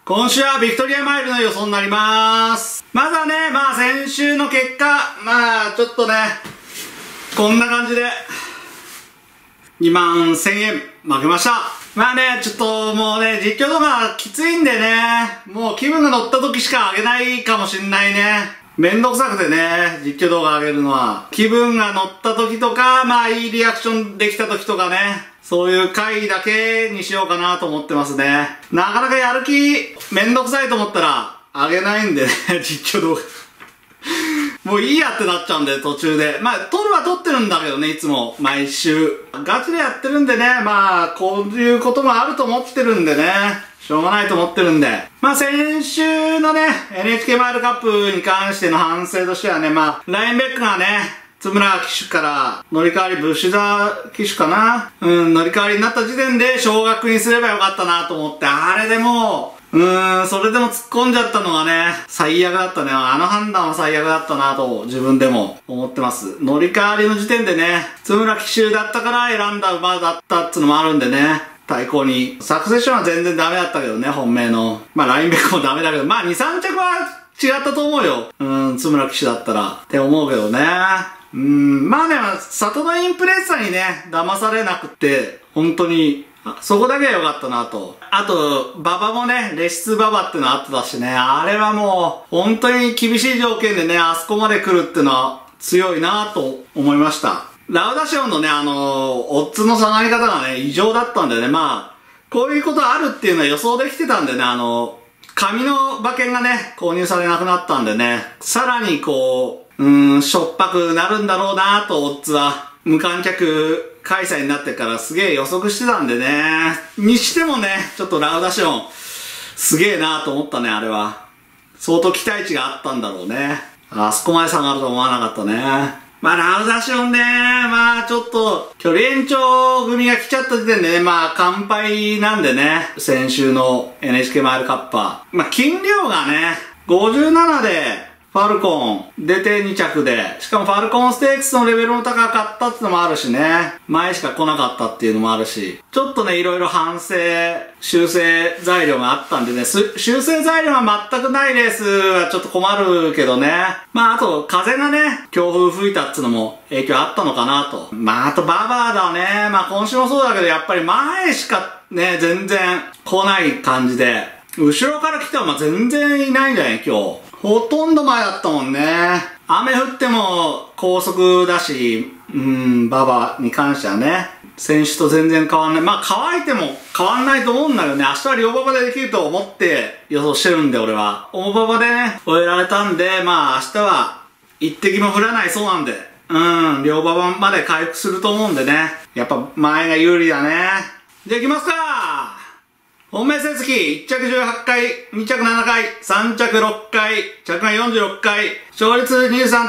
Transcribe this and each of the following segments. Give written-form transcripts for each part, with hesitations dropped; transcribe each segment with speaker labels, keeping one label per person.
Speaker 1: 今週はビクトリアマイルの予想になります。まずはね、先週の結果、ちょっとね、こんな感じで、21,000円負けました。ちょっともうね、実況動画きついんでね、もう気分が乗った時しか上げないかもしんないね。めんどくさくてね、実況動画上げるのは。気分が乗った時とか、いいリアクションできた時とかね、そういう回だけにしようかなと思ってますね。なかなかやる気、めんどくさいと思ったら、上げないんでね、実況動画。もういいやってなっちゃうんで、途中で。撮るは撮ってるんだけどね、いつも。毎週。ガチでやってるんでね、こういうこともあると思ってるんでね。しょうがないと思ってるんで。先週のね、NHK マイルカップに関しての反省としてはね、ラインベックがね、津村騎手から乗り換わり、ブッシュザ騎手かな乗り換わりになった時点で昇格にすればよかったなと思って、あれでもそれでも突っ込んじゃったのがね、最悪だったね。あの判断は最悪だったなと自分でも思ってます。乗り換わりの時点でね、津村騎手だったから選んだ馬だったっていうのもあるんでね、対抗に。サクセッションは全然ダメだったけどね、本命の。ラインベックもダメだけど、2、3着は違ったと思うよ。津村騎手だったら。って思うけどね。サトノインプレッサーにね、騙されなくって、本当に、そこだけは良かったなと。あと、馬場もね、レシツ馬場ってのあってたしね、あれはもう、本当に厳しい条件でね、あそこまで来るってのは強いなと思いました。ラウダシオンのね、オッズの下がり方がね、異常だったんでね、こういうことあるっていうのは予想できてたんでね、紙の馬券がね、購入されなくなったんでね、さらにしょっぱくなるんだろうなと、オッズは。無観客開催になってからすげえ予測してたんでね。にしてもね、ちょっとラウダシオン、すげえなと思ったね、あれは。相当期待値があったんだろうね。あそこまで下がると思わなかったね。ラウダシオンね、ちょっと、距離延長組が来ちゃった時点でね、完敗なんでね、先週の NHK マイルカップは。斤量がね、57で、ファルコン出て2着で、しかもファルコンステークスのレベルも高かったってのもあるしね、前しか来なかったっていうのもあるし、ちょっとね、いろいろ反省、修正材料があったんでね、修正材料が全くないレースはちょっと困るけどね。あと、風がね、強風吹いたってのも影響あったのかなと。あと、ババアだね。今週もそうだけど、やっぱり前しかね、全然来ない感じで、後ろから来ては全然いないんじゃない今日。ほとんど前だったもんね。雨降っても高速だし、ババに関してはね、選手と全然変わんない。乾いても変わんないと思うんだけどね、明日は両馬場でできると思って予想してるんで、俺は。大馬場でね、終えられたんで、明日は一滴も降らないそうなんで、両馬場まで回復すると思うんでね、やっぱ前が有利だね。じゃあ行きますか。本命成績、1着18回、2着7回、3着6回、着が46回、勝率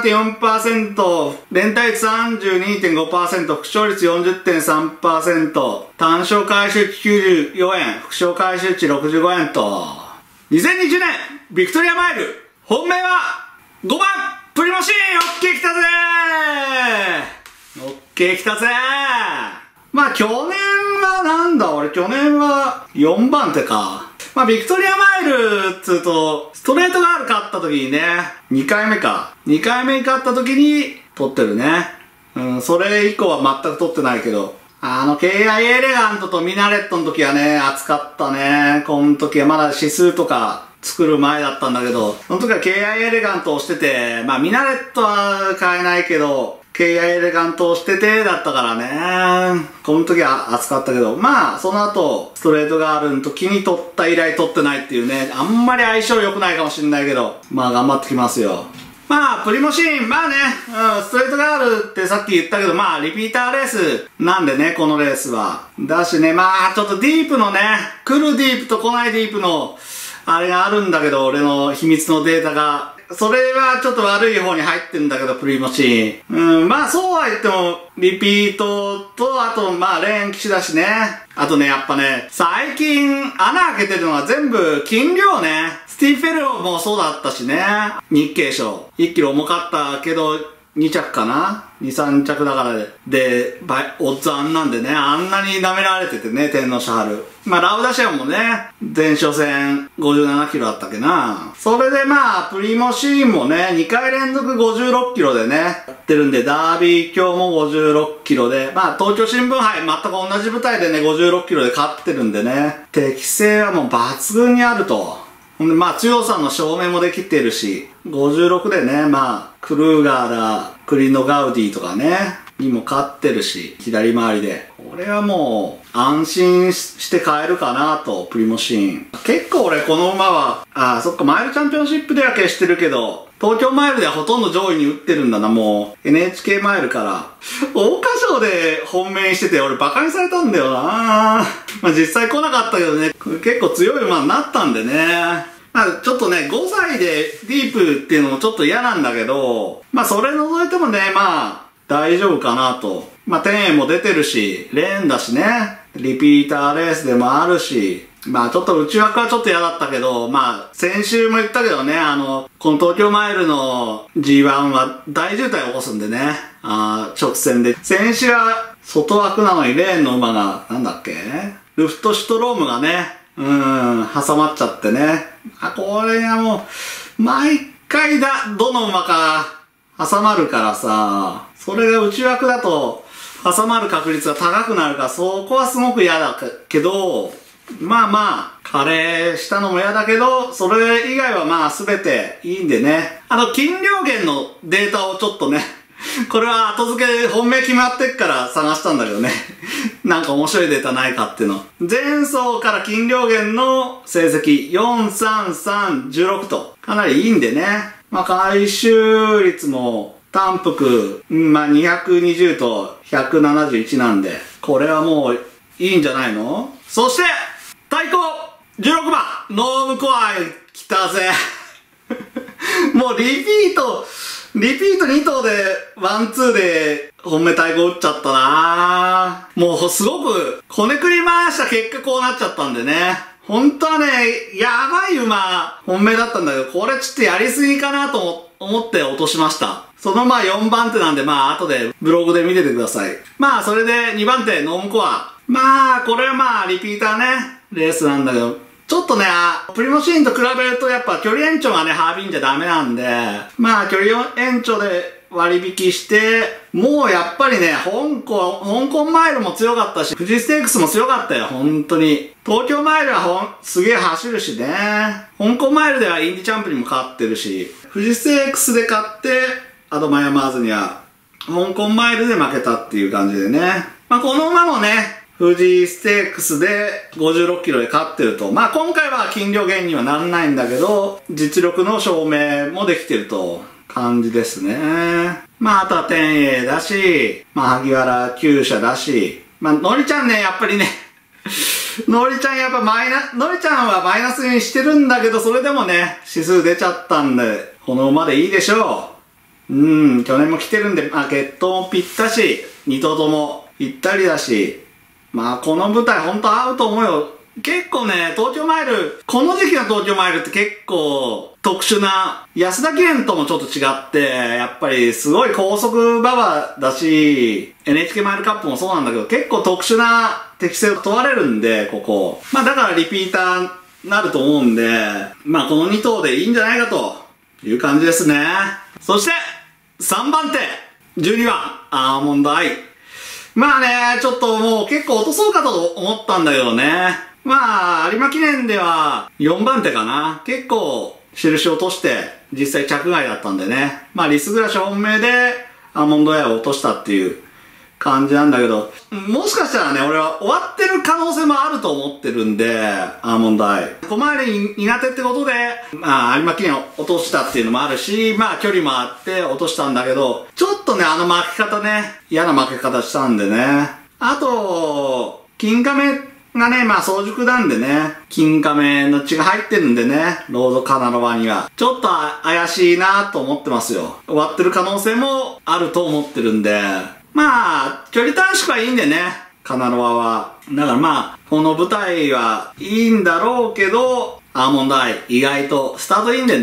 Speaker 1: 23.4%、連帯率 32.5%、副勝率 40.3%、単勝回収値94円、副勝回収値65円と、2020年、ビクトリアマイル、本命は、5番、プリモシーン、オッケー来たぜーオッケー来たぜー去年は俺去年は4番手か。ビクトリアマイルっつうと、ストレートガール勝った時にね、2回目か。2回目に勝った時に取ってるね。それ以降は全く取ってないけど。KI エレガントとミナレットの時はね、熱かったね。この時はまだ指数とか作る前だったんだけど、その時は KI エレガントをしてて、ミナレットは買えないけど、KI エレガントをしててだったからね。この時は熱かったけど、その後、ストレートガールの時に取った以来取ってないっていうね、あんまり相性良くないかもしれないけど、頑張ってきますよ。プリモシーン、ストレートガールってさっき言ったけど、リピーターレースなんでね、このレースは。だしね、ちょっとディープのね、来るディープと来ないディープの、あれがあるんだけど、俺の秘密のデータが。それはちょっと悪い方に入ってんだけど、プリモチー。そうは言っても、リピートと、あと、レーン騎士だしね。あとね、やっぱね、最近、穴開けてるのは全部、斤量ね。スティーフェルもそうだったしね。日経賞。1キロ重かったけど、 2着かな ?2、3着だからで、オッズあんなんでね、あんなに舐められててね、天皇賞春。まあ、ラウダシアンもね、前哨戦57キロだったっけな。それでまあ、プリモシーンもね、2回連続56キロでね、やってるんで、ダービー今日も56キロで、まあ、東京新聞杯全く同じ舞台でね、56キロで勝ってるんでね、適性はもう抜群にあると。ほんで、まあ、強さの証明もできてるし、56でね、まあ、クルーガーだ、クリノガウディとかね、にも勝ってるし、左回りで。これはもう、安心して買えるかなと、プリモシーン。結構俺、この馬は、そっか、マイルチャンピオンシップでは消してるけど、東京マイルではほとんど上位に打ってるんだな、もう。NHK マイルから。桜花賞で本命してて、俺バカにされたんだよな。まあ実際来なかったけどね、結構強い馬になったんでね。まあちょっとね、5歳でディープっていうのもちょっと嫌なんだけど、まあそれ除いてもね、まあ大丈夫かなと。まあ天栄も出てるし、レーンだしね、リピーターレースでもあるし、まあちょっと内枠はちょっと嫌だったけど、まあ先週も言ったけどね、この東京マイルの G1 は大渋滞を起こすんでね、直線で。先週は外枠なのにレーンの馬が、なんだっけルフトシュトロームがね、挟まっちゃってね。これがもう、毎回どの馬か挟まるからさ、それが内枠だと挟まる確率が高くなるから、そこはすごく嫌だけど、まあまあ、加齢したのも嫌だけど、それ以外はまあ全ていいんでね。金量源のデータをちょっとね、これは後付けで本命決まってっから探したんだけどね。なんか面白いデータないかっていうの。前走から金量源の成績、4、3、3、16と、かなりいいんでね。まあ回収率も単幅、まあ220と171なんで、これはもういいんじゃないの？そして、対抗16番ノームコア来たぜもうリピート2頭でワンツーで本命対抗打っちゃったなぁ。もうすごくこねくり回した結果こうなっちゃったんでね。本当はね、やばい馬本命だったんだけど、これちょっとやりすぎかなと思って落としました。そのまあ4番手なんで、まあ後でブログで見ててください。まあそれで2番手ノームコア。まあこれはまあリピーターね、レースなんだけど、ちょっとね、プリモシーンと比べるとやっぱ距離延長がね、ハービンじゃダメなんで、まあ距離延長で割引して、もうやっぱりね、香港マイルも強かったし、富士ステークスも強かったよ、本当に。東京マイルはすげえ走るしね。香港マイルではインディチャンプにも勝ってるし、富士ステークスで勝って、アドマイヤマーズには、香港マイルで負けたっていう感じでね。まあこの馬もね、富士ステークスで56キロで勝ってると。まあ今回は金量減にはならないんだけど、実力の証明もできてると感じですね。まああとは天栄だし、まあ萩原厩舎だし、まあのりちゃんね、やっぱりね、のりちゃんやっぱのりちゃんはマイナスにしてるんだけど、それでもね、指数出ちゃったんで、この馬でいいでしょう。去年も来てるんで、まあ血統もぴったし、2頭ともぴったりだし、まあこの舞台ほんと合うと思うよ。結構ね、東京マイル、この時期の東京マイルって結構特殊な、安田記念ともちょっと違って、やっぱりすごい高速馬場だし、NHK マイルカップもそうなんだけど、結構特殊な適性を問われるんで、ここ。まあだからリピーターになると思うんで、まあこの2頭でいいんじゃないかという感じですね。そして、3番手、12番、アーモンドアイ。まあね、ちょっともう結構落とそうかと思ったんだけどね。まあ、有馬記念では4番手かな。結構印を落として実際着外だったんでね。まあリスグラシ本命でアーモンドアイを落としたっていう感じなんだけど、もしかしたらね、俺は終わってる可能性もあると思ってるんで、アーモンドアイ。小回り苦手ってことで、まあ有馬記念を落としたっていうのもあるし、まあ距離もあって落としたんだけど、ちょっとね、あの負け方ね、嫌な負け方したんでね。あと、金亀がね、まあ早熟なんでね、金亀の血が入ってるんでね、ロードカナロワには。ちょっと怪しいなと思ってますよ。終わってる可能性もあると思ってるんで、まあ、距離短縮はいいんでね、カナロワは。だからまあ、この舞台はいいんだろうけど、アーモンドアイ意外とスタートいいんでね、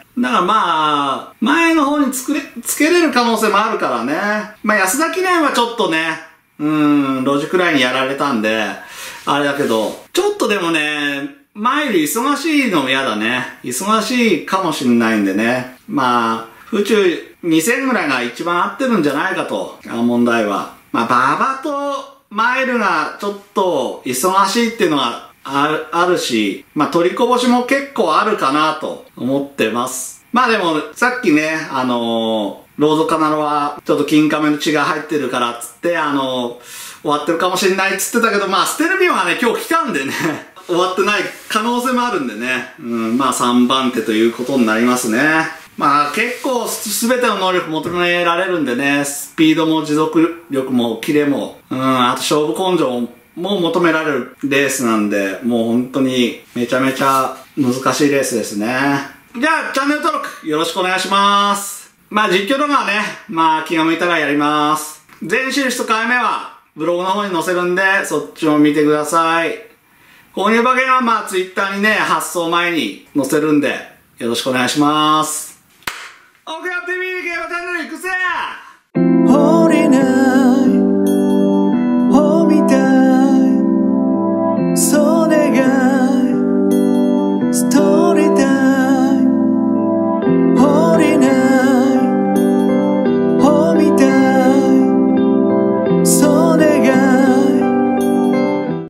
Speaker 1: だからまあ、前の方につけれる可能性もあるからね。まあ安田記念はちょっとね、路地くらいにやられたんで、あれだけど、ちょっとでもね、前より忙しいのも嫌だね。忙しいかもしんないんでね。まあ、府中2000ぐらいが一番合ってるんじゃないかと、問題は。まあ、馬場とマイルがちょっと忙しいっていうのはあるし、まあ、取りこぼしも結構あるかなと思ってます。まあでも、さっきね、ロードカナロはちょっと金亀の血が入ってるからっつって、終わってるかもしれないっつってたけど、まあ、ステルビオがね、今日来たんでね、終わってない可能性もあるんでね、まあ3番手ということになりますね。まあ結構全ての能力求められるんでね、スピードも持続力もキレも、あと勝負根性も求められるレースなんで、もう本当にめちゃめちゃ難しいレースですね。じゃあチャンネル登録よろしくお願いします。まあ実況動画はね、まあ気が向いたらやります。全印と買い目はブログの方に載せるんで、そっちも見てください。購入馬券はまあ Twitter にね、発送前に載せるんで、よろしくお願いします。オーケー TV 競馬チャンネル行くぜ！